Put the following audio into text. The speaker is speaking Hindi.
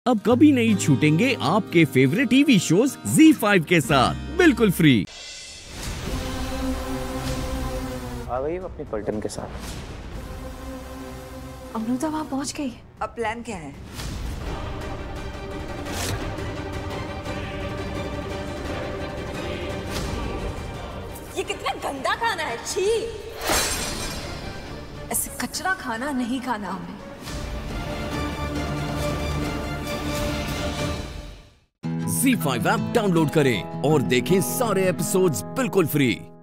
अब कभी नहीं छूटेंगे आपके फेवरेट टीवी शोज ZEE5 के साथ बिल्कुल फ्री। आ गई वो अपनी पलटन के साथ। अमृता वहां पहुंच गई। अब प्लान क्या है? ये कितना गंदा खाना है, छी! ऐसे कचरा खाना नहीं खाना हमें। ZEE5 ऐप डाउनलोड करें और देखें सारे एपिसोड्स बिल्कुल फ्री।